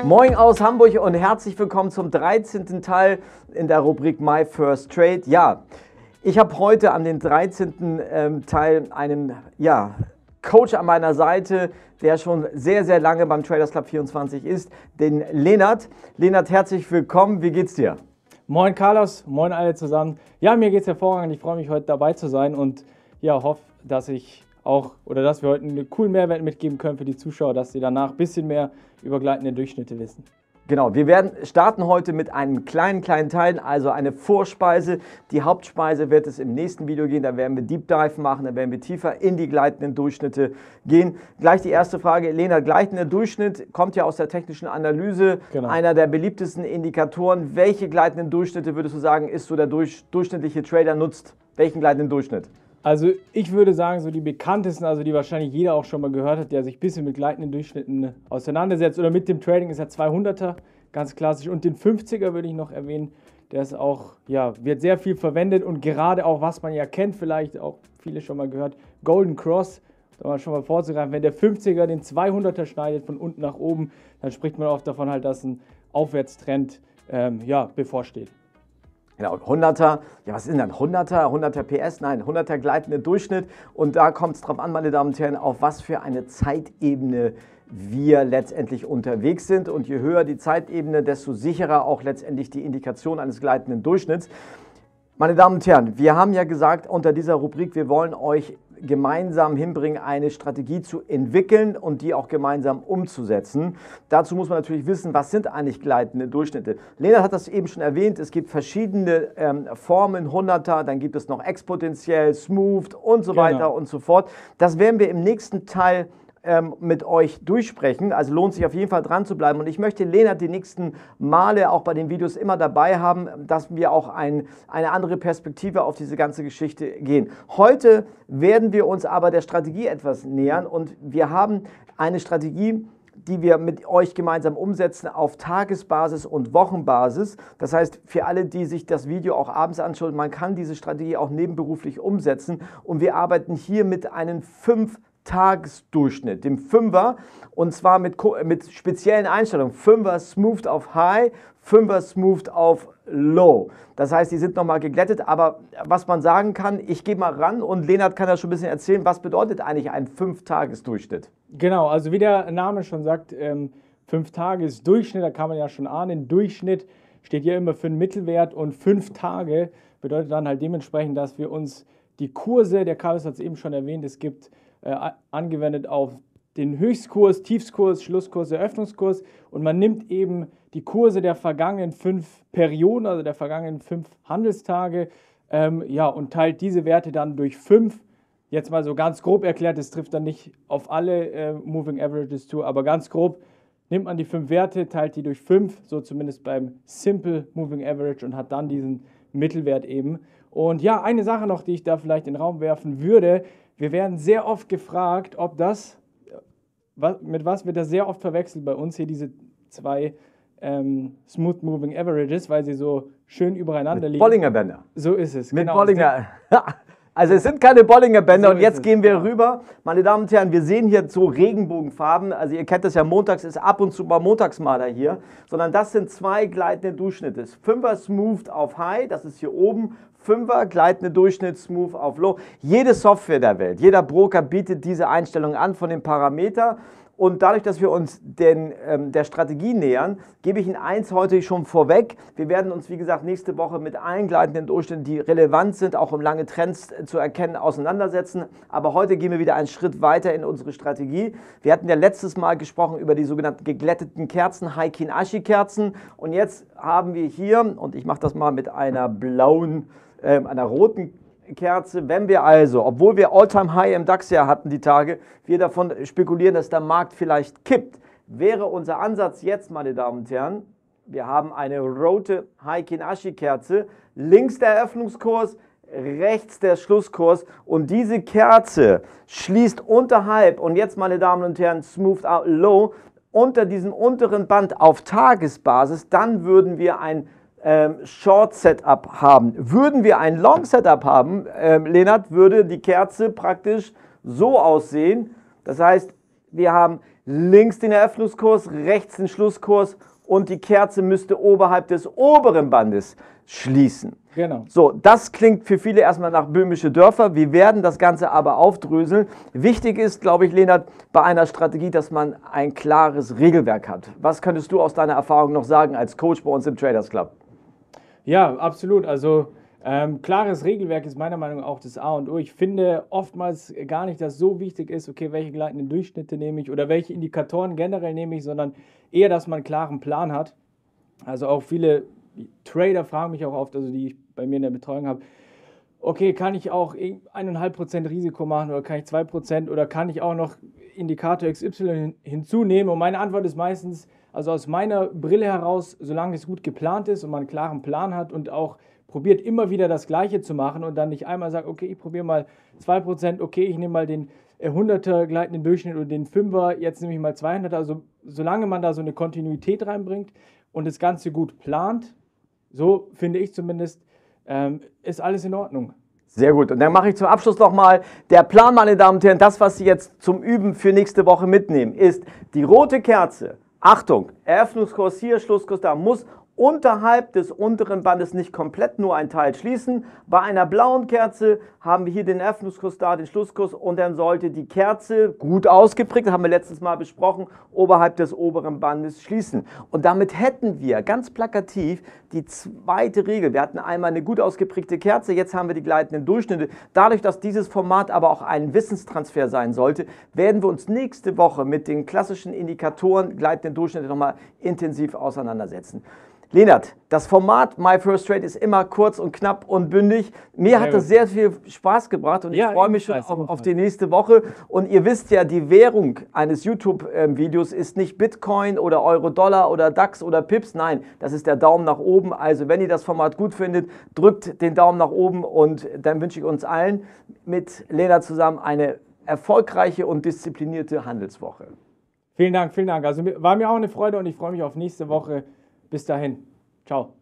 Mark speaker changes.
Speaker 1: Moin aus Hamburg und herzlich willkommen zum 13. Teil in der Rubrik My First Trade. Ja, ich habe heute an den 13. Teil einen Coach an meiner Seite, der schon sehr, sehr lange beim Traders Club 24 ist, den Lennart. Lennart, herzlich willkommen. Wie geht's dir?
Speaker 2: Moin Carlos, moin alle zusammen. Ja, mir geht's hervorragend. Ich freue mich, heute dabei zu sein und ja, hoffe, dass wir heute einen coolen Mehrwert mitgeben können für die Zuschauer, dass sie danach ein bisschen mehr über gleitende Durchschnitte wissen.
Speaker 1: Genau, wir starten heute mit einem kleinen Teil, also eine Vorspeise. Die Hauptspeise wird es im nächsten Video gehen, da werden wir Deep Dive machen, da werden wir tiefer in die gleitenden Durchschnitte gehen. Gleich die erste Frage, Lennart, gleitender Durchschnitt kommt ja aus der technischen Analyse, genau. Einer der beliebtesten Indikatoren. Welche gleitenden Durchschnitte würdest du sagen, ist so der durchschnittliche Trader nutzt? Welchen gleitenden Durchschnitt?
Speaker 2: Also ich würde sagen, so die bekanntesten, also die wahrscheinlich jeder auch schon mal gehört hat, der sich ein bisschen mit gleitenden Durchschnitten auseinandersetzt oder mit dem Trading, ist der 200er, ganz klassisch. Und den 50er würde ich noch erwähnen, der ist auch, ja, wird sehr viel verwendet und gerade auch, was man ja kennt, vielleicht auch viele schon mal gehört, Golden Cross, da mal schon mal vorzugreifen, wenn der 50er den 200er schneidet von unten nach oben, dann spricht man oft davon halt, dass ein Aufwärtstrend bevorsteht.
Speaker 1: Genau, 100er, ja was ist denn 100er, 100er PS, nein, 100er gleitende Durchschnitt und da kommt es drauf an, meine Damen und Herren, auf was für eine Zeitebene wir letztendlich unterwegs sind und je höher die Zeitebene, desto sicherer auch letztendlich die Indikation eines gleitenden Durchschnitts. Meine Damen und Herren, wir haben ja gesagt unter dieser Rubrik, wir wollen euch gemeinsam hinbringen, eine Strategie zu entwickeln und die auch gemeinsam umzusetzen. Dazu muss man natürlich wissen, was sind eigentlich gleitende Durchschnitte. Lennart hat das eben schon erwähnt, es gibt verschiedene Formen, 100er, dann gibt es noch exponentiell, smooth und so weiter und so fort. Das werden wir im nächsten Teil mit euch durchsprechen, also lohnt sich auf jeden Fall dran zu bleiben und ich möchte Lennart die nächsten Male auch bei den Videos immer dabei haben, dass wir auch eine andere Perspektive auf diese ganze Geschichte gehen. Heute werden wir uns aber der Strategie etwas nähern und wir haben eine Strategie, die wir mit euch gemeinsam umsetzen auf Tagesbasis und Wochenbasis. Das heißt, für alle, die sich das Video auch abends anschauen, man kann diese Strategie auch nebenberuflich umsetzen und wir arbeiten hier mit einem 5-Tagesdurchschnitt, dem 5er, und zwar mit speziellen Einstellungen. 5er Smooth auf High, 5er Smooth auf Low. Das heißt, die sind nochmal geglättet, aber was man sagen kann, ich gehe mal ran und Lennart kann ja schon ein bisschen erzählen, was bedeutet eigentlich ein 5-Tagesdurchschnitt?
Speaker 2: Genau, also wie der Name schon sagt, 5-Tages-Durchschnitt, da kann man ja schon ahnen, Durchschnitt steht ja immer für einen Mittelwert und 5 Tage bedeutet dann halt dementsprechend, dass wir uns die Kurse, der Carlos hat es eben schon erwähnt, es gibt angewendet auf den Höchstkurs, Tiefskurs, Schlusskurs, Eröffnungskurs und man nimmt eben die Kurse der vergangenen 5 Perioden, also der vergangenen 5 Handelstage und teilt diese Werte dann durch 5. Jetzt mal so ganz grob erklärt, das trifft dann nicht auf alle Moving Averages zu, aber ganz grob nimmt man die 5 Werte, teilt die durch 5, so zumindest beim Simple Moving Average und hat dann diesen Mittelwert eben. Und ja, eine Sache noch, die ich da vielleicht in den Raum werfen würde, wir werden sehr oft gefragt, ob das, mit was wird das sehr oft verwechselt bei uns hier, diese 2 Smooth Moving Averages, weil sie so schön übereinander liegen.
Speaker 1: Bollinger Bänder.
Speaker 2: So ist es.
Speaker 1: Mit genau. Bollinger. Also es sind keine Bollinger Bänder so und jetzt gehen wir rüber. Meine Damen und Herren, wir sehen hier so Regenbogenfarben. Also ihr kennt das ja, montags ist ab und zu mal Montagsmaler hier. Sondern das sind 2 gleitende Durchschnitte. 5er Smooth auf High, das ist hier oben. 5er gleitende Durchschnitt Smooth auf Low. Jede Software der Welt, jeder Broker bietet diese Einstellung an von dem Parameter. Und dadurch, dass wir uns der Strategie nähern, gebe ich Ihnen eins heute schon vorweg. Wir werden uns, wie gesagt, nächste Woche mit allen gleitenden Durchschnitten, die relevant sind, auch um lange Trends zu erkennen, auseinandersetzen. Aber heute gehen wir wieder einen Schritt weiter in unsere Strategie. Wir hatten ja letztes Mal gesprochen über die sogenannten geglätteten Kerzen, Heikin-Ashi-Kerzen. Und jetzt haben wir hier, und ich mache das mal mit einer blauen, einer roten Kerze, wenn wir also, obwohl wir All-Time-High im DAX ja hatten die Tage, wir davon spekulieren, dass der Markt vielleicht kippt, wäre unser Ansatz jetzt, meine Damen und Herren, wir haben eine rote Heikin-Ashi-Kerze, links der Eröffnungskurs, rechts der Schlusskurs und diese Kerze schließt unterhalb und jetzt, meine Damen und Herren, Smooth out low, unter diesem unteren Band auf Tagesbasis, dann würden wir ein Short Setup haben. Würden wir ein Long Setup haben, Lennart, würde die Kerze praktisch so aussehen. Das heißt, wir haben links den Eröffnungskurs, rechts den Schlusskurs und die Kerze müsste oberhalb des oberen Bandes schließen.
Speaker 2: Genau.
Speaker 1: So, das klingt für viele erstmal nach böhmische Dörfer. Wir werden das Ganze aber aufdröseln. Wichtig ist, glaube ich, Lennart, bei einer Strategie, dass man ein klares Regelwerk hat. Was könntest du aus deiner Erfahrung noch sagen als Coach bei uns im Traders Club?
Speaker 2: Ja, absolut. Also klares Regelwerk ist meiner Meinung nach auch das A und O. Ich finde oftmals gar nicht, dass so wichtig ist, okay, welche gleitenden Durchschnitte nehme ich oder welche Indikatoren generell nehme ich, sondern eher, dass man einen klaren Plan hat. Also auch viele Trader fragen mich auch oft, also die ich bei mir in der Betreuung habe, okay, kann ich auch 1,5% Risiko machen oder kann ich 2% oder kann ich auch noch Indikator XY hinzunehmen? Und meine Antwort ist meistens, also aus meiner Brille heraus, solange es gut geplant ist und man einen klaren Plan hat und auch probiert immer wieder das Gleiche zu machen und dann nicht einmal sagt, okay, ich probiere mal 2%, okay, ich nehme mal den 100er gleitenden Durchschnitt oder den 5er, jetzt nehme ich mal 200er. Also solange man da so eine Kontinuität reinbringt und das Ganze gut plant, so finde ich zumindest, ist alles in Ordnung.
Speaker 1: Sehr gut. Und dann mache ich zum Abschluss nochmal der Plan, meine Damen und Herren. Das, was Sie jetzt zum Üben für nächste Woche mitnehmen, ist die rote Kerze. Achtung, Eröffnungskurs hier, Schlusskurs da, muss unterhalb des unteren Bandes nicht komplett nur ein Teil schließen. Bei einer blauen Kerze haben wir hier den Eröffnungskurs da, den Schlusskurs und dann sollte die Kerze gut ausgeprägt, das haben wir letztes Mal besprochen, oberhalb des oberen Bandes schließen. Und damit hätten wir ganz plakativ die zweite Regel. Wir hatten einmal eine gut ausgeprägte Kerze, jetzt haben wir die gleitenden Durchschnitte. Dadurch, dass dieses Format aber auch einWissenstransfer sein sollte, werden wir uns nächste Woche mit den klassischen Indikatoren gleitenden Durchschnitte nochmal intensiv auseinandersetzen. Lennart, das Format My First Trade ist immer kurz und knapp und bündig. Mir hat das sehr viel Spaß gebracht und ich freue mich schon auf die nächste Woche. Und ihr wisst ja, die Währung eines YouTube-Videos ist nicht Bitcoin oder Euro-Dollar oder DAX oder Pips. Nein, das ist der Daumen nach oben. Also wenn ihr das Format gut findet, drückt den Daumen nach oben und dann wünsche ich uns allen mit Lennart zusammen eine erfolgreiche und disziplinierte Handelswoche.
Speaker 2: Vielen Dank, vielen Dank. Also war mir auch eine Freude und ich freue mich auf nächste Woche. Bis dahin. Ciao.